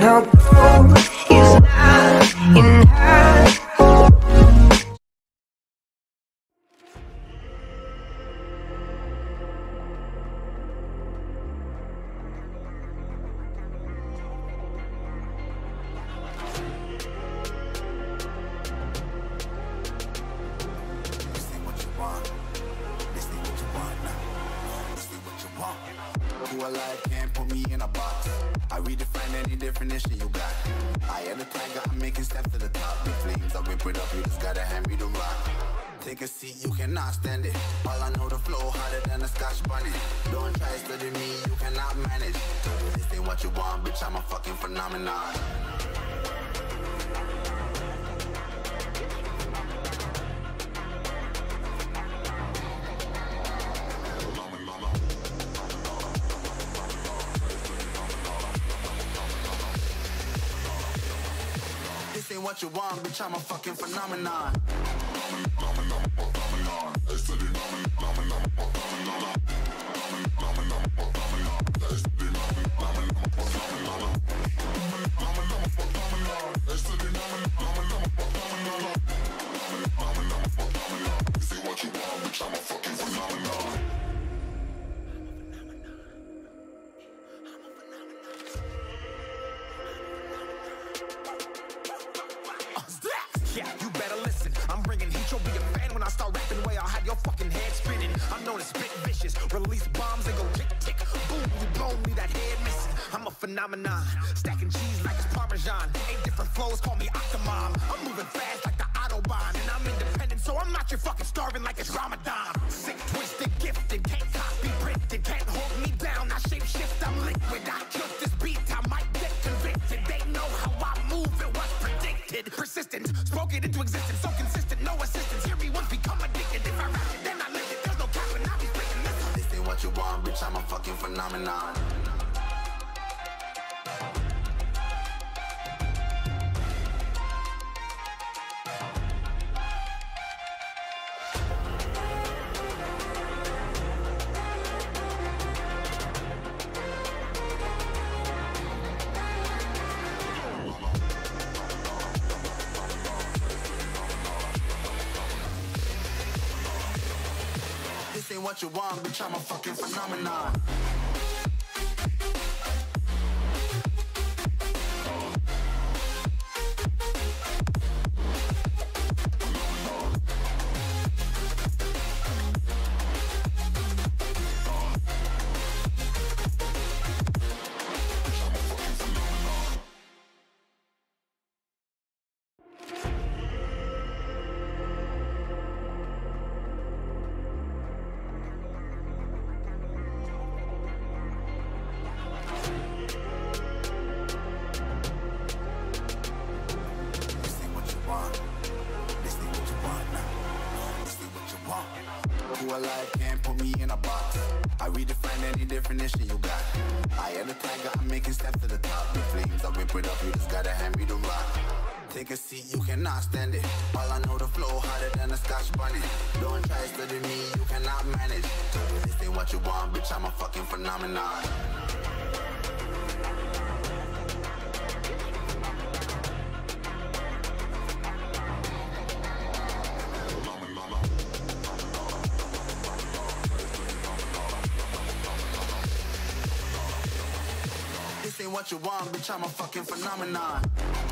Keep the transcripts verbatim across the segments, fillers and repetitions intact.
Now gold is not enough. Who alive can't put me in a box. I redefine any definition you got. I am the tiger, I'm making steps to the top. The flames, I whip it up, you just gotta hand me the rock. Take a seat, you cannot stand it. All I know, the flow harder than a Scotch bonnet. Don't try study me, you cannot manage. This ain't what you want, bitch, I'm a fucking phenomenon. This ain't what you want, bitch, I'm a fucking phenomenon. Yeah, you better listen. I'm bringing heat, you'll be a fan when I start rapping. Way I'll have your fucking head spinning. I'm known as spit vicious, release bombs and go tick tick. Boom, you blown me that head missing. I'm a phenomenon, stacking cheese like it's Parmesan. Eight different flows, call me Octomom. I'm moving fast like the Autobahn, and I'm independent, so I'm not your fucking starving like it's Ramadan. Sick, twisted, gifted, can't copy, printed, can't hold me down. I shape shift, I'm liquid. I killed this beat, I might get convicted. They know how I move, it was predicted. Persistent, spoke it into existence, so consistent, no assistance. Hear me once, become addicted. If I rap it, then I live it. There's no capping, I'll be speaking this. This ain't what you want, bitch, I'm a fucking phenomenon. This ain't what you want, bitch, I'm a fucking phenomenon. Who alive can't put me in a box. I redefine any definition you got. I am the tiger, I'm making steps to the top. The flames, I whip it up, you just gotta hand me the rock. Take a seat, you cannot stand it. All I know, the flow harder than a Scotch bonnet. Don't try study me, you cannot manage. This ain't what you want, bitch, I'm a fucking phenomenon. This ain't what you want, bitch, I'm a fucking phenomenon.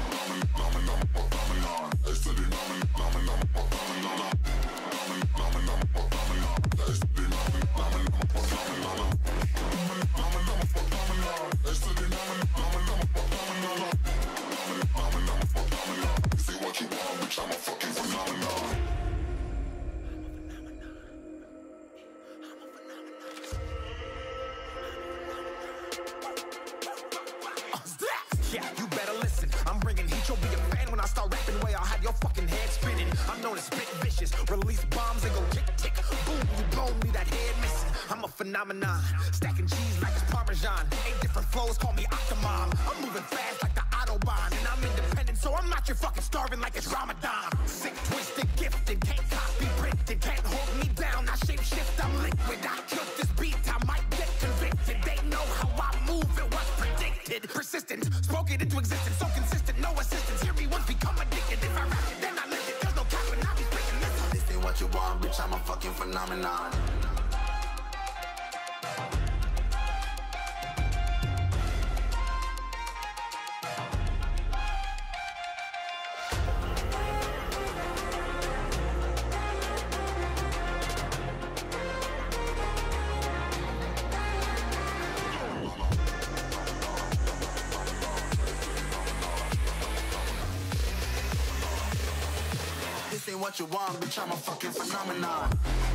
Yeah, you better listen. I'm bringing heat, you'll be a fan when I start rapping. Way I'll have your fucking head spinning. I'm known as spit vicious, release bombs and go tick tick. Boom, you blown me that head missing. I'm a phenomenon, stacking cheese like it's Parmesan. Eight different flows, call me Octomom. I'm moving fast like the Autobahn, and I'm independent, so I'm not your fucking starving like it's Ramadan. Sick, twisted, gifted, can't copy, printed, can't hold me down. I shape shift, I'm liquid. I killed this beat, I might get convicted. They know how I move, it was predicted. Persistent. persistent. Spoke it into existence, so consistent, no assistance. Hear me once, become addicted. If I rap it, then I live it. There's no cap and I'll be speaking this. This ain't what you want, bitch, I'm a fucking phenomenon. This ain't what you want, bitch, I'm a fucking phenomenon.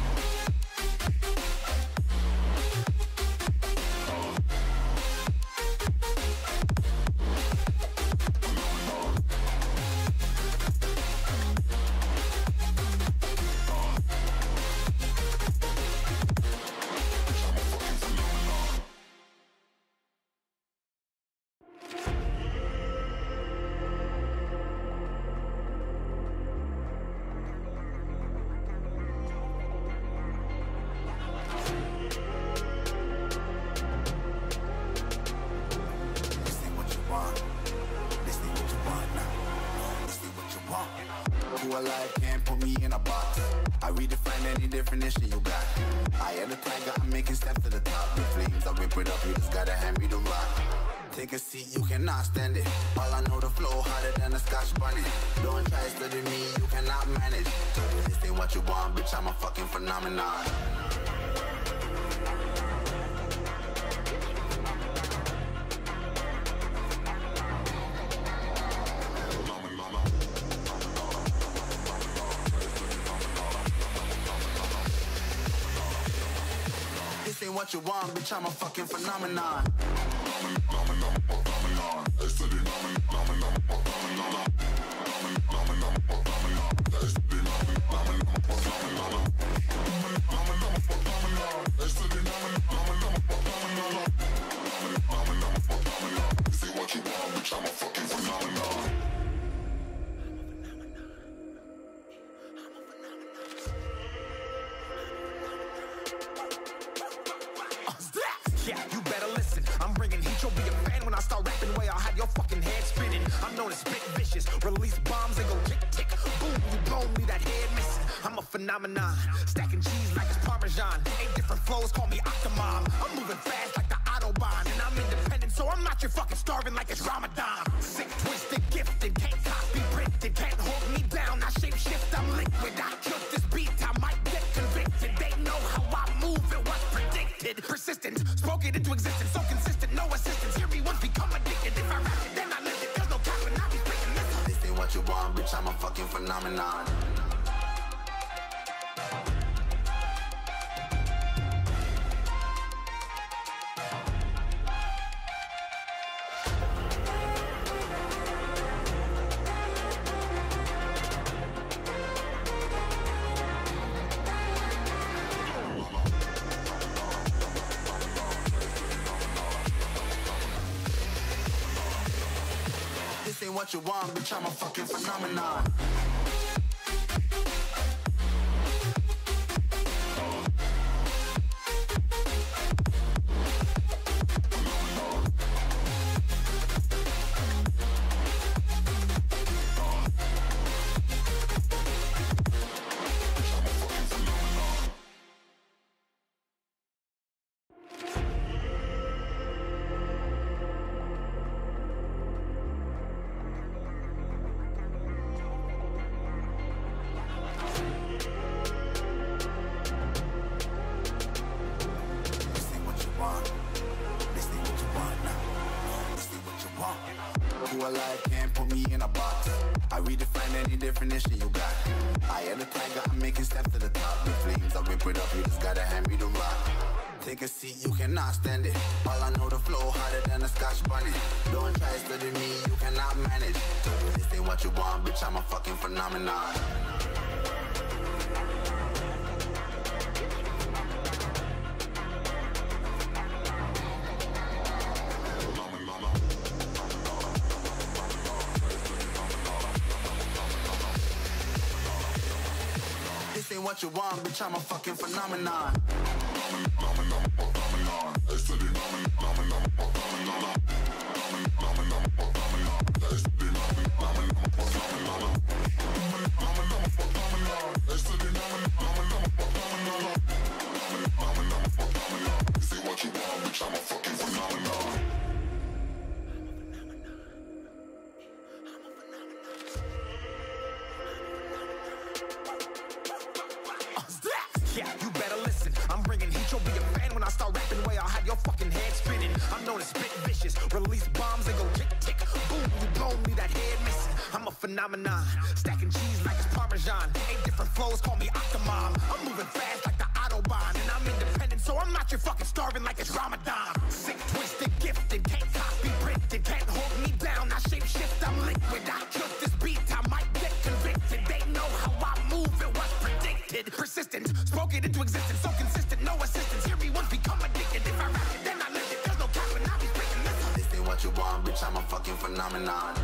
Who alive can't put me in a box. I redefine any definition you got. I am the tiger, I'm making steps to the top. The flames, I rip it up, you just gotta hand me the rock. Take a seat, you cannot stand it. All I know, the flow harder than a Scotch bonnet. Don't try study me, you cannot manage. This ain't what you want, bitch, I'm a fucking phenomenon. This ain't what you want, bitch, I'm a fucking phenomenon. Phenomenon, phenomenon, I said it, phenomenon, phenomenon, phenomenon, phenomenon, I said it, phenomenon, phenomenon, phenomenon, phenomenon, I said it, phenomenon, phenomenon, phenomenon, phenomenon. This ain't what you want, bitch, I'm a fucking phenomenon. Yeah, you better listen. I'm bringing heat, you'll be a fan when I start rapping. Way I'll have your fucking head spinning. I'm known as spit vicious, release bombs and go tick tick. Boom, you blow me, that head missing. I'm a phenomenon, stacking cheese like it's Parmesan. Eight different flows, call me Octomom. I'm moving fast like the Autobahn, and I'm independent, so I'm not your fucking starving like it's Ramadan. Sick, twisted, gifted, can't copy, printed, can't hold me down. I shape shift, I'm liquid. I killed this beat, I might get convicted. They know how I move, it was predicted. Persistent, spoke it into existence, so consistent, no assistance. Hear me once, become addicted. If I rap it, then I live it. There's no cap and I'll be speaking this. This ain't what you want, bitch, I'm a fucking phenomenon. This ain't what you want, bitch, I'm a fucking phenomenon. Who alive can't put me in a box. I redefine any definition you got. I am the tiger, I'm making steps to the top. The flames, I rip it up, you just gotta hand me the rock. Take a seat, you cannot stand it. All I know, the flow harder than a Scotch bonnet. Don't try study me, you cannot manage. This ain't what you want, bitch, I'm a fucking phenomenon. This ain't what you want, bitch, I'm a fucking phenomenon. Phenomenon, phenomenon, I said it, phenomenon, phenomenon, phenomenon. you'll be a fan when I start rapping. Way I'll have your fucking head spinning. I'm known as spit vicious, release bombs and go tick tick boom. You blow me that head missing. I'm a phenomenon, stacking cheese like it's Parmesan. Eight different flows, call me Octomom. I'm moving fast like the Autobahn, and I'm independent, so I'm not your fucking starving like it's Ramadan. Sick, twisted, gifted, can't copy, printed, can't hold me down. I shape shift, I'm liquid. I killed this beat, I might get convicted. They know how I move, it was predicted. Persistent, spoke it into existence, so consistent, no assistance. Hear me once, become addicted. If I rap it, then I live it. There's no cap when I be breaking this. This ain't what you want, bitch, I'm a fucking phenomenon.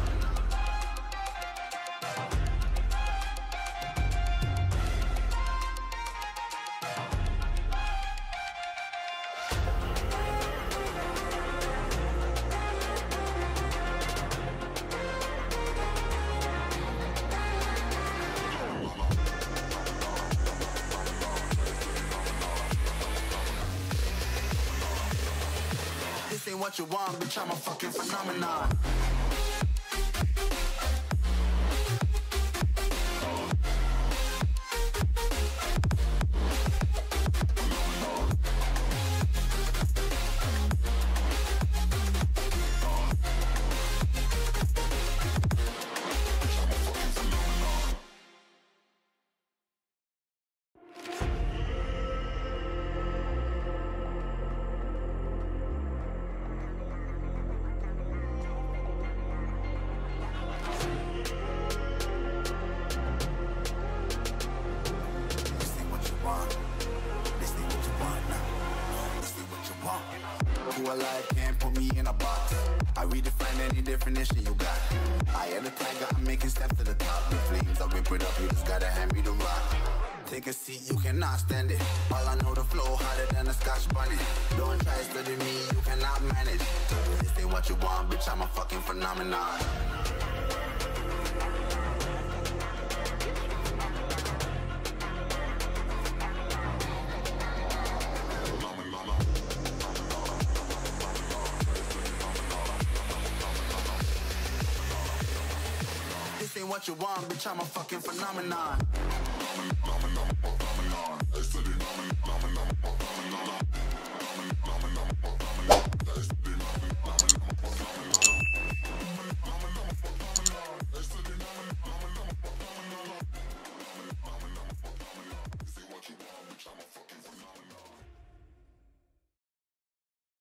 This ain't what you want, bitch, I'm a fucking phenomenon. Who alive can't put me in a box. I redefine any definition you got. I am the tiger, I'm making steps to the top. The flames, I whip it up, you just gotta hand me the rock. Take a seat, you cannot stand it. All I know, the flow harder than a Scotch bunny. Don't try study me, you cannot manage. This ain't what you want, bitch, I'm a fucking phenomenon. This ain't what you want, bitch, I'm a fucking phenomenon.